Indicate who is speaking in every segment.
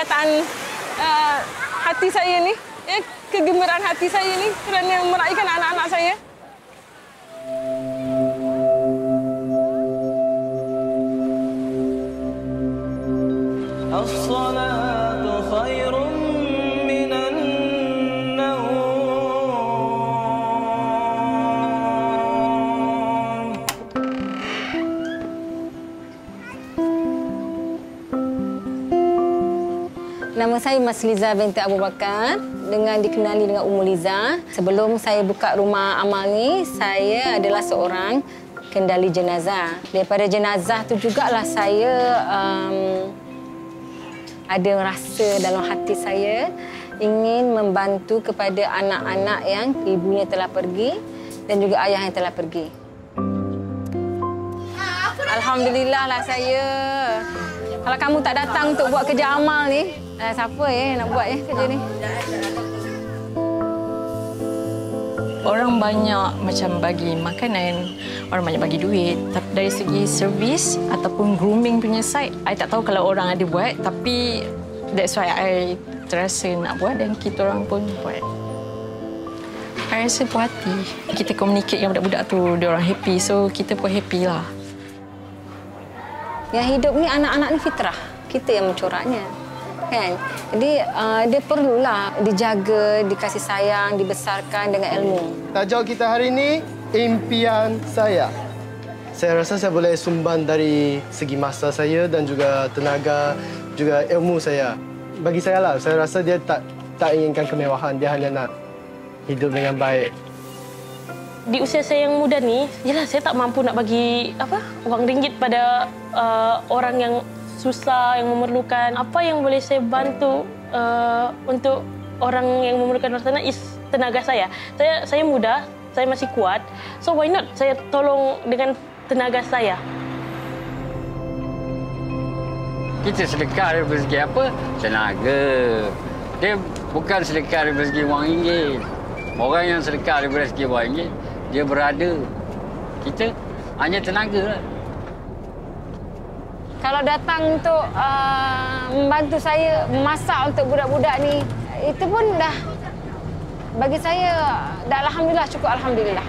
Speaker 1: kebahagiaan hati saya ni, kegembiraan hati saya ni kerana meraihkan anak-anak saya.
Speaker 2: As-salatu khairun minan naum.
Speaker 3: Nama saya Mas Liza binti Abu Bakar, dengan dikenali dengan Ummu Liza. Sebelum saya buka rumah amal ni, saya adalah seorang kendali jenazah. Daripada jenazah tu jugalah saya ada rasa dalam hati saya ingin membantu kepada anak-anak yang ibunya telah pergi dan juga ayah yang telah pergi. Alhamdulillah lah saya. Kalau kamu tak datang untuk buat kerja amal ni, siapa nak buat kerja ni?
Speaker 4: Orang banyak macam bagi makanan, orang banyak bagi duit. Tapi dari segi servis ataupun grooming punya side, I tak tahu kalau orang ada buat. Tapi that's why I terasa nak buat dan kita orang pun buat. I rasa puas hati. Kita communicate dengan budak-budak tu, dia orang happy. So kita pun happy lah.
Speaker 3: Yang hidup ni anak-anak ni fitrah. Kita yang mencoraknya. Kan? Jadi dia perlulah dijaga, dikasih sayang, dibesarkan dengan ilmu.
Speaker 5: Tajuk kita hari ini, impian saya. Saya rasa saya boleh sumbang dari segi masa saya dan juga tenaga, juga ilmu saya. Bagi saya lah, saya rasa dia tak inginkan kemewahan, dia hanya nak hidup dengan baik.
Speaker 1: Di usia saya yang muda ni, yalah saya tak mampu nak bagi wang ringgit pada orang yang susah, yang memerlukan. Apa yang boleh saya bantu untuk orang yang memerlukan hartanah is tenaga saya. Saya muda, saya masih kuat. So why not saya tolong dengan tenaga saya.
Speaker 6: Kita sedekah dari segi apa? Tenaga. Dia bukan sedekah dari segi wang ringgit. Orang yang sedekah dari segi wang ringgit, dia berada. Kita hanya tenaga lah.
Speaker 3: Kalau datang untuk membantu saya memasak untuk budak-budak ni, itu pun dah bagi saya dah alhamdulillah, cukup alhamdulillah.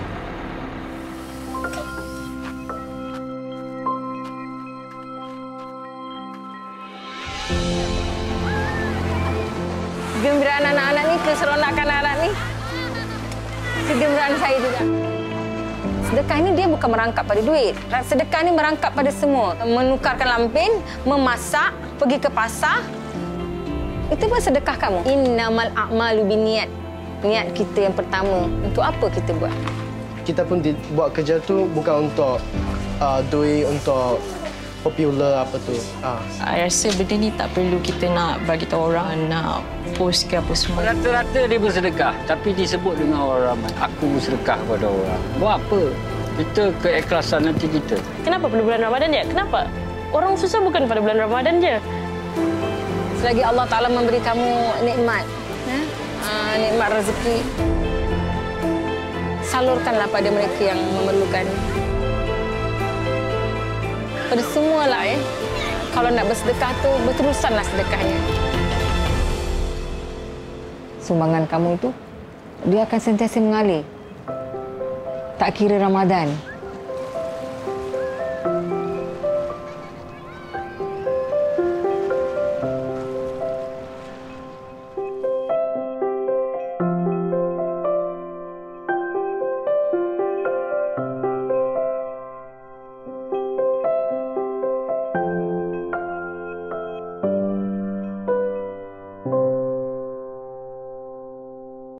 Speaker 3: Kegembiraan anak-anak ni, keseronokan anak ni, kegembiraan saya juga. Sedekah ini dia bukan merangkap pada duit. Sedekah ini merangkap pada semua. Menukarkan lampin, memasak, pergi ke pasar. Itu pun sedekah kamu. Innamal a'malu binniat. Niat kita yang pertama. Untuk apa kita buat?
Speaker 5: Kita pun buat kerja tu bukan untuk duit, untuk popular apa tu.
Speaker 4: I rasa benda ni tak perlu kita nak bagi tahu orang, nak post ke apa semua.
Speaker 6: Rata-rata dia bersedekah, tapi disebut dengan orang ramai. Aku bersedekah kepada orang. Buat apa? Kita keikhlasan nanti kita.
Speaker 1: Kenapa perlu bulan Ramadan je? Kenapa? Orang susah bukan pada bulan Ramadan je.
Speaker 3: Selagi Allah Ta'ala memberi kamu nikmat, nikmat rezeki, salurkanlah pada mereka yang memerlukan. Pada semualah kalau nak bersedekah tu, berterusanlah sedekahnya. Sumbangan kamu itu, dia akan sentiasa mengalir. Tak kira Ramadan.